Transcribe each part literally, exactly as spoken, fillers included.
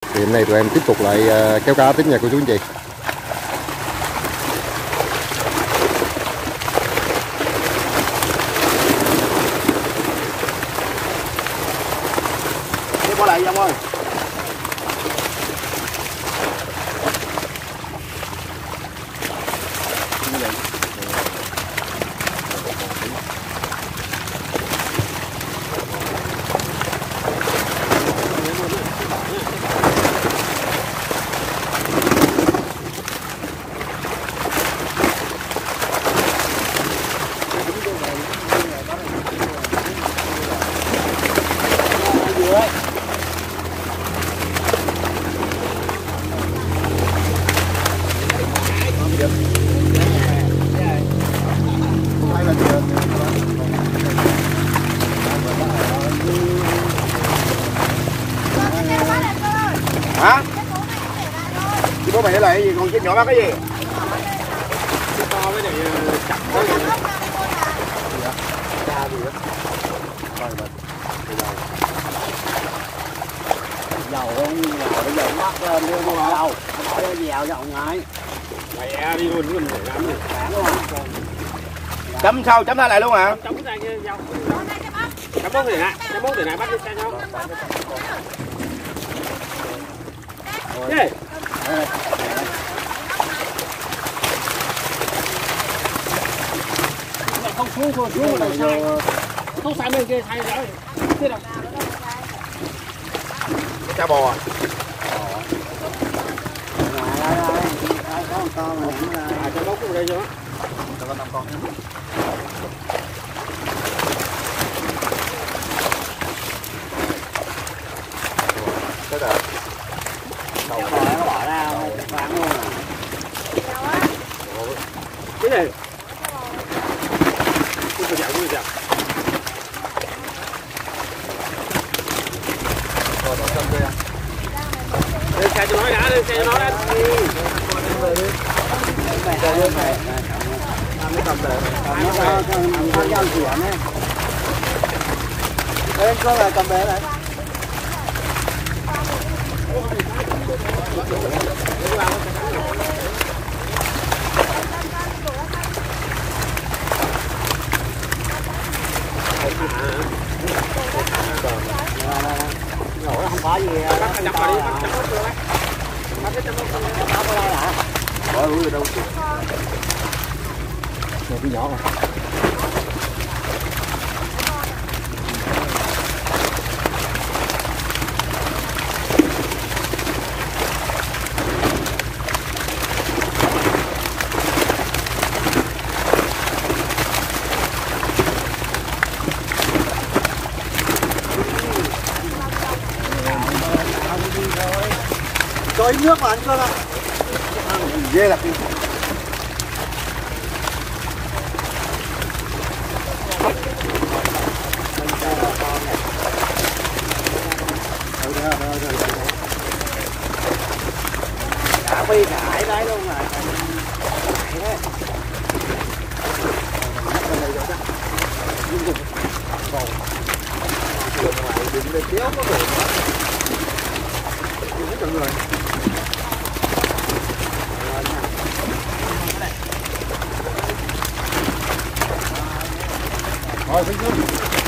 Thì hôm nay tụi em tiếp tục lại uh, kéo cá tiếp nha cô chú anh chị. Đi qua lại Long ơi. Hả? Chị bố mày để lại cái gì? Còn chiếc nhỏ bắt cái gì? Chiếc to với này chặt cái gì? Cha gì đó? Coi mình. Dầu không dầu bây giờ mắc lên đưa mua dầu. Bỏ vô dèo dầu ngay. Mẹ đi luôn luôn để làm gì? Chấm sau chấm lại luôn hả? Chấm ra kia dầu. Chấm món gì nè? Chấm món gì nè bắt đi sang không? Đây. Không xuống rồi, xuống rồi sai. Không sai bên kia sai rồi. Thế nào? Cá bò à? Có một con rồi. À cho bốc vào đây cho. Cho có năm con. Thế rồi. Đầu nó bỏ ra bán luôn à. Cái này. Cái gì vậy? Cái gì vậy? Rồi bỏ xong kia. Đi xe cho nó đã, đi xe cho nó đã. Đây đây này. Nó cầm để. Nó có có giao chuyển ấy. Đây có là cầm để này. Nổi không có gì bắt chấm vào đi, bắt chấm vào đi. Bắt cái chấm vào đây hả? Bỏ đuổi ở đâu? Một cái nhỏ rồi. Cho ít nước vào anh cơ ạ. Ghê là cái. Cả phi cải đấy luôn rồi. Cải thế. Đừng để kéo có đồ. Đừng có người. Rồi, xin lỗi.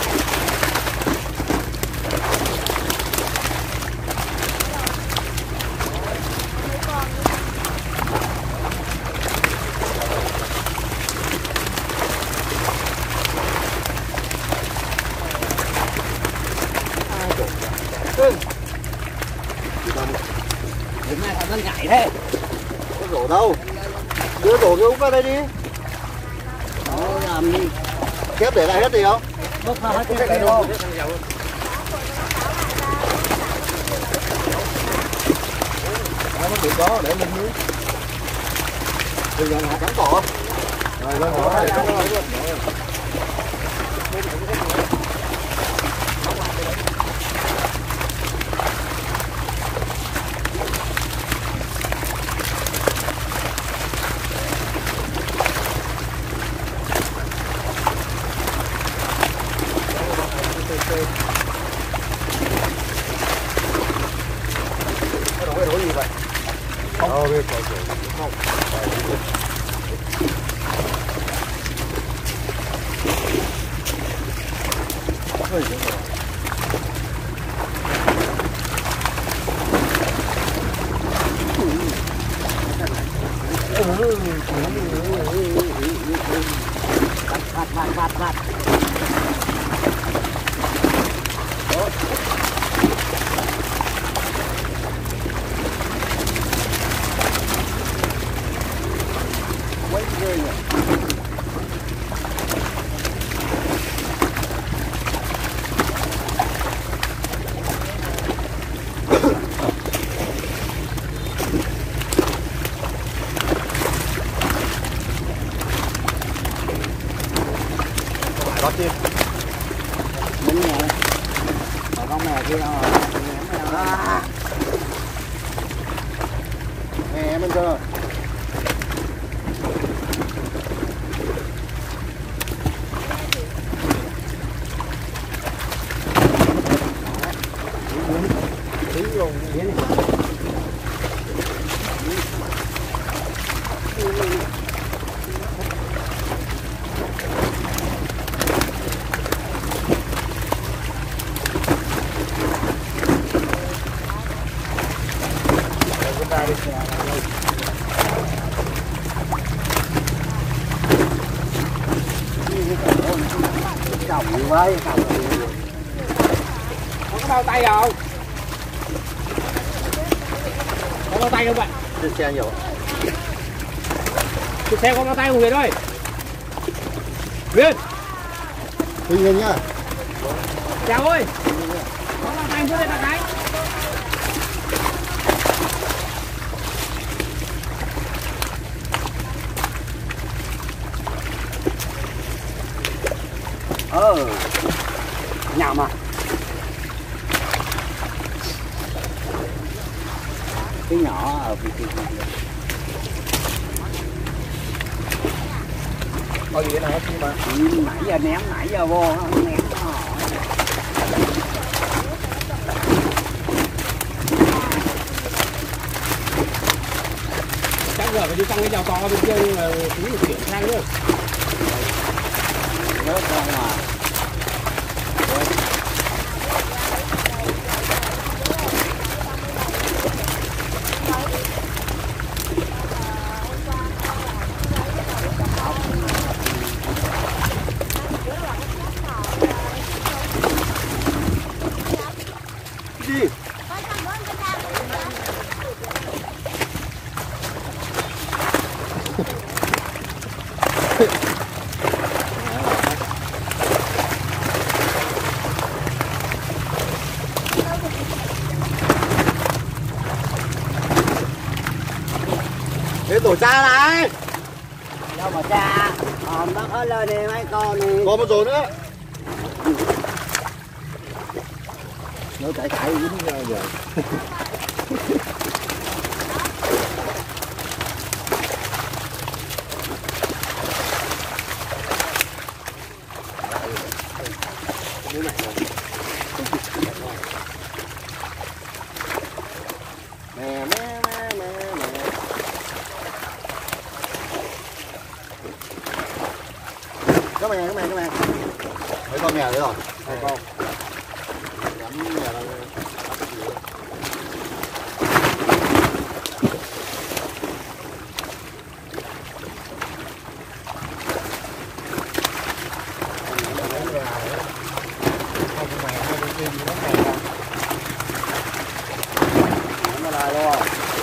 Hôm nay nó nhảy thế. Có rổ đâu. Đưa rổ cái úp vào đây đi. Đó, làm đi. Kép để lại hết đi không? Bốc ra hết cái này không? Đó, nó bị có để lên dưới. Đừng nhận hạt cắn cỏ. Rồi, lên cỏ này. vậy. Ờ, biết rồi, rồi. Không. Ôi giời ơi. Vạt vạt vạt vạt. Quay ghê nhỉ. Bắt đi. Đúng rồi. Còn con mè kia rồi. À. Nè mình cơ. Tí luôn vậy này. Còng gì vậy? Còng gì vậy? Có cái bao tay không? Có bao tay không bạn? Trên xe nhiều. Trên xe có bao tay không Huyền ơi? Huyền! Tuy nhiên nhá. Chào ơi! Có bao tay chưa đây bạn gái? Ờ. Nhảm à? Cái nhỏ ở vị trí này. Có gì nào chứ mà. Ừ, nãy giờ ném, nãy giờ vô nó ném nó hỏi. Chắc giờ phải đi tăng cái dao to bên kia nhưng mà cũng chuyển sang nữa. Rớt ra ngoài. Đi. Thế tổ cha này. Đâu mà cha. Còn bắt hết lên đi mấy con đi. Còn một rồi nữa. Nó chạy chạy dính ra rồi. Mè mè mè mè mè. Cái mè, cái mè, cái mè. Mấy con mè đấy rồi. Hai con. Gắn mè là Nó lại luôn.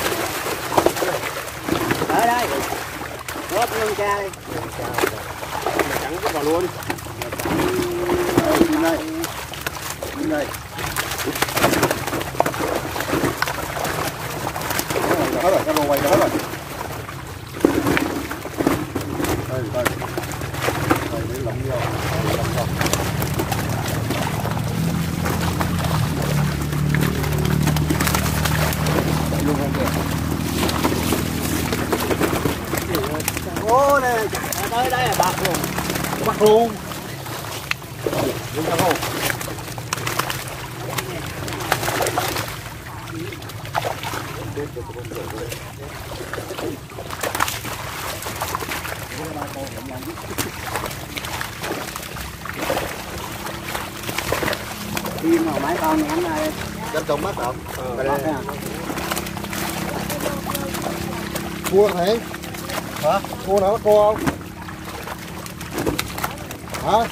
Ở đây. Rớt luôn cha đi. trắng rất vào luôn. Đây, nhìn đây. Nhìn đây. Hết rồi, các lô quay hết rồi. Đây, đây. Đây, lấy lắm nhiều. Lắm rồi. Luôn không kìa. Ô này, chạy tới đây là bạc luôn. Bạc luôn. Đúng không? Khi mà máy con này này dân trồng mắt không? Cua thấy hả? Cua nào có cua không? Hả?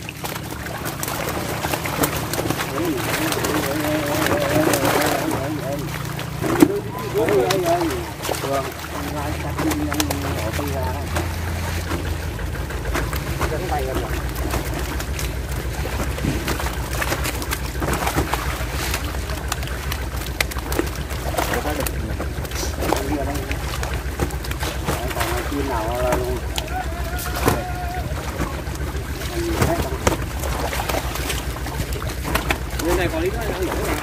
Chim nào luôn. Người này quản lý nó